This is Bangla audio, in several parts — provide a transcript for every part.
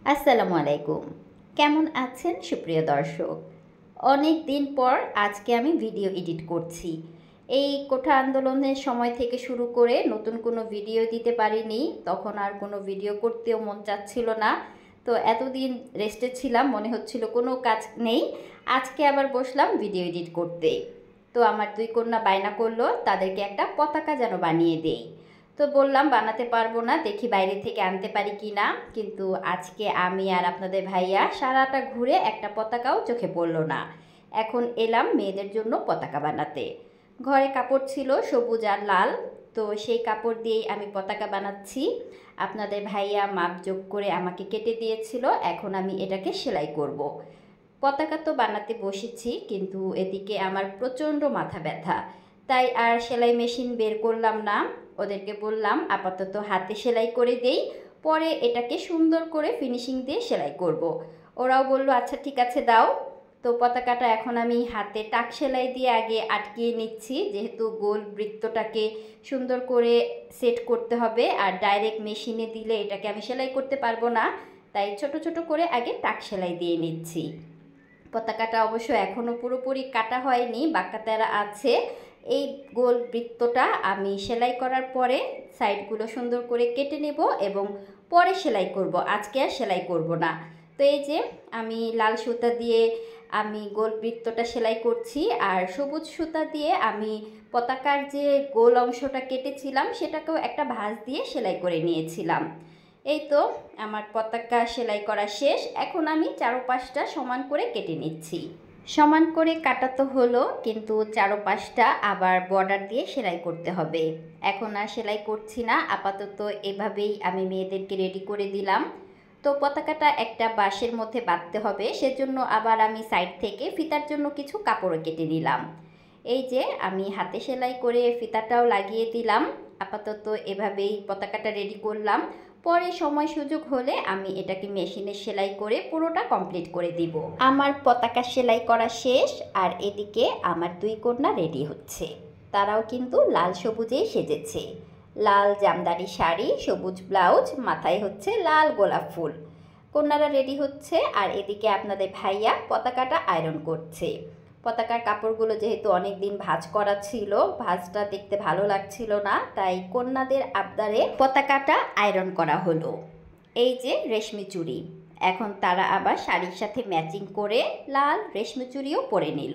আসসালামু আলাইকুম। কেমন আছেন সুপ্রিয় দর্শক? অনেক দিন পর আজকে আমি ভিডিও এডিট করছি। এই কোঠা আন্দোলনের সময় থেকে শুরু করে নতুন কোনো ভিডিও দিতে পারিনি। তখন আর কোনো ভিডিও করতেও মন চাচ্ছিল না। তো এতদিন রেস্টে ছিলাম, মনে হচ্ছিল কোনো কাজ নেই। আজকে আবার বসলাম ভিডিও এডিট করতে। তো আমার ২ কন্যা বায়না করলো তাদেরকে একটা পতাকা যেন বানিয়ে দেই। তো বললাম বানাতে পারবো না, দেখি বাইরে থেকে আনতে পারি কি না। কিন্তু আজকে আমি আর আপনাদের ভাইয়া সারাটা ঘুরে একটা পতাকাও চোখে পড়লো না। এখন এলাম মেয়েদের জন্য পতাকা বানাতে। ঘরে কাপড় ছিল সবুজ আর লাল, তো সেই কাপড় দিয়েই আমি পতাকা বানাচ্ছি। আপনাদের ভাইয়া মাপজোক করে আমাকে কেটে দিয়েছিল, এখন আমি এটাকে সেলাই করব। পতাকা তো বানাতে বসেছি, কিন্তু এদিকে আমার প্রচণ্ড মাথা ব্যথা, তাই আর সেলাই মেশিন বের করলাম না। ওদেরকে বললাম আপাতত হাতে সেলাই করে দেই, পরে এটাকে সুন্দর করে ফিনিশিং দিয়ে সেলাই করব। ওরাও বলল আচ্ছা ঠিক আছে দাও। তো পতাকাটা এখন আমি হাতে টাক সেলাই দিয়ে আগে আটকিয়ে নিচ্ছি, যেহেতু গোল বৃত্তটাকে সুন্দর করে সেট করতে হবে, আর ডাইরেক্ট মেশিনে দিলে এটাকে আমি সেলাই করতে পারবো না। তাই ছোট ছোট করে আগে টাক সেলাই দিয়ে নিচ্ছি। পতাকাটা অবশ্য এখনও পুরোপুরি কাটা হয়নি, বাঁকাতেরা আছে। এই গোল বৃত্তটা আমি সেলাই করার পরে সাইডগুলো সুন্দর করে কেটে নেব এবং পরে সেলাই করব, আজকে আর সেলাই করব না। তো এই যে আমি লাল সুতা দিয়ে আমি গোল বৃত্তটা সেলাই করছি, আর সবুজ সুতা দিয়ে আমি পতাকার যে গোল অংশটা কেটেছিলাম সেটাকেও একটা ভাঁজ দিয়ে সেলাই করে নিয়েছিলাম। এই তো আমার পতাকা সেলাই করা শেষ। এখন আমি চারপাশটা সমান করে কেটে নিচ্ছি। সমান করে কাটা তো হলো, কিন্তু চারপাশটা আবার বর্ডার দিয়ে সেলাই করতে হবে। এখন আর সেলাই করছি না, আপাতত এভাবেই আমি মেয়েদেরকে রেডি করে দিলাম। তো পতাকাটা একটা বাঁশের মধ্যে বাঁধতে হবে, সেজন্য আবার আমি সাইড থেকে ফিতার জন্য কিছু কাপড়ও কেটে নিলাম। এই যে আমি হাতে সেলাই করে ফিতাটাও লাগিয়ে দিলাম। আপাতত এভাবেই পতাকাটা রেডি করলাম। পরে সময় সুযোগ হলে আমি এটাকে মেশিনে সেলাই করে পুরোটা কমপ্লিট করে দিব। আমার পতাকা সেলাই করা শেষ, আর এদিকে আমার ২ কন্যা রেডি হচ্ছে। তারাও কিন্তু লাল সবুজেই সেজেছে। লাল জামদানি শাড়ি, সবুজ ব্লাউজ, মাথায় হচ্ছে লাল গোলাপ ফুল। কন্যারা রেডি হচ্ছে, আর এদিকে আপনাদের ভাইয়া পতাকাটা আয়রন করছে। পতাকার কাপড়গুলো যেহেতু অনেক দিন ভাঁজ করা ছিল, ভাঁজটা দেখতে ভালো লাগছিল না, তাই কন্যাদের আবদারে পতাকাটা আয়রন করা হলো। এই যে রেশমি চুড়ি, এখন তারা আবার শাড়ির সাথে ম্যাচিং করে লাল রেশমি চুড়িও পরে নিল।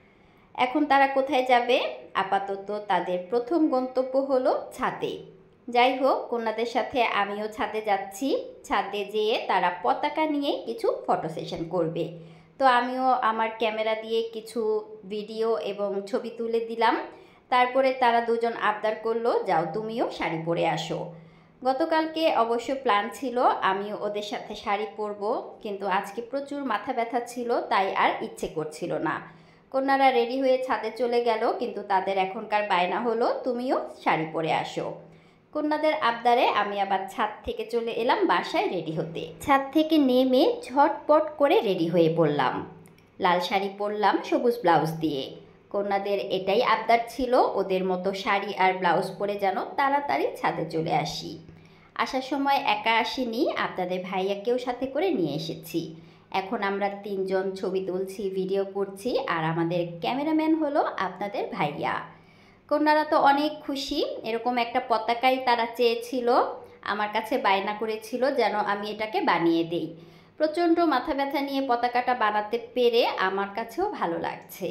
এখন তারা কোথায় যাবে? আপাতত তাদের প্রথম গন্তব্য হলো ছাদে। যাই হোক, কন্যাদের সাথে আমিও ছাদে যাচ্ছি। ছাদে যেয়ে তারা পতাকা নিয়ে কিছু ফটো সেশন করবে। তো আমিও আমার ক্যামেরা দিয়ে কিছু ভিডিও এবং ছবি তুলে দিলাম। তারপরে তারা দুজন আবদার করলো যাও তুমিও শাড়ি পরে আসো। গতকালকে অবশ্য প্ল্যান ছিল আমিও ওদের সাথে শাড়ি পরবো, কিন্তু আজকে প্রচুর মাথা ব্যথা ছিল, তাই আর ইচ্ছে করছিল না। কন্যারা রেডি হয়ে ছাদে চলে গেল, কিন্তু তাদের এখনকার বায়না হলো তুমিও শাড়ি পরে আসো। কন্যাদের আবদারে আমি আবার ছাদ থেকে চলে এলাম বাসায় রেডি হতে। ছাদ থেকে নেমে ঝটপট করে রেডি হয়ে পড়লাম। লাল শাড়ি পরলাম সবুজ ব্লাউজ দিয়ে। কন্যাদের এটাই আবদার ছিল ওদের মতো শাড়ি আর ব্লাউজ পরে যেন তাড়াতাড়ি ছাদে চলে আসি। আসার সময় একা আসিনি, আপনাদের ভাইয়াকেও সাথে করে নিয়ে এসেছি। এখন আমরা ৩ জন ছবি তুলছি, ভিডিও করছি, আর আমাদের ক্যামেরাম্যান হলো আপনাদের ভাইয়া। কন্যারা তো অনেক খুশি, এরকম একটা পতাকাই তারা চেয়েছিল। আমার কাছে বায়না করেছিল যেন আমি এটাকে বানিয়ে দেই। প্রচণ্ড মাথা ব্যথা নিয়ে পতাকাটা বানাতে পেরে আমার কাছেও ভালো লাগছে।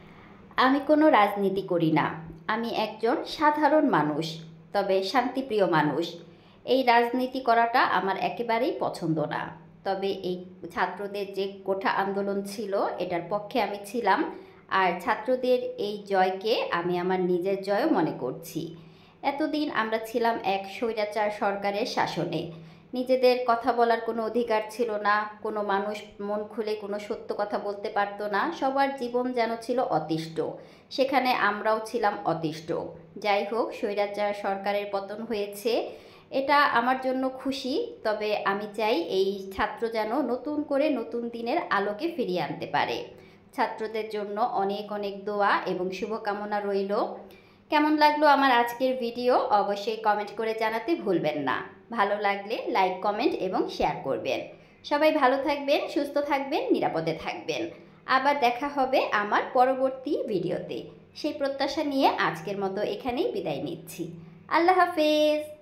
আমি কোনো রাজনীতি করি না, আমি একজন সাধারণ মানুষ, তবে শান্তিপ্রিয় মানুষ। এই রাজনীতি করাটা আমার একেবারেই পছন্দ না। তবে এই ছাত্রদের যে কোঠা আন্দোলন ছিল এটার পক্ষে আমি ছিলাম, আর ছাত্রদের এই জয়কে আমি আমার নিজের জয়ও মনে করছি। এতদিন আমরা ছিলাম এক স্বৈরাচার সরকারের শাসনে। নিজেদের কথা বলার কোনো অধিকার ছিল না, কোনো মানুষ মন খুলে কোনো সত্য কথা বলতে পারতো না, সবার জীবন যেন ছিল অতিষ্ঠ। সেখানে আমরাও ছিলাম অতিষ্ঠ। যাই হোক, স্বৈরাচার সরকারের পতন হয়েছে, এটা আমার জন্য খুশি। তবে আমি চাই এই ছাত্র যেন নতুন করে নতুন দিনের আলোকে ফিরিয়ে আনতে পারে। ছাত্রদের জন্য অনেক অনেক দোয়া এবং শুভকামনা রইল। কেমন লাগলো আমার আজকের ভিডিও অবশ্যই কমেন্ট করে জানাতে ভুলবেন না। ভালো লাগলে লাইক, কমেন্ট এবং শেয়ার করবেন। সবাই ভালো থাকবেন, সুস্থ থাকবেন, নিরাপদে থাকবেন। আবার দেখা হবে আমার পরবর্তী ভিডিওতে। সেই প্রত্যাশা নিয়ে আজকের মতো এখানেই বিদায় নিচ্ছি। আল্লাহ হাফেজ।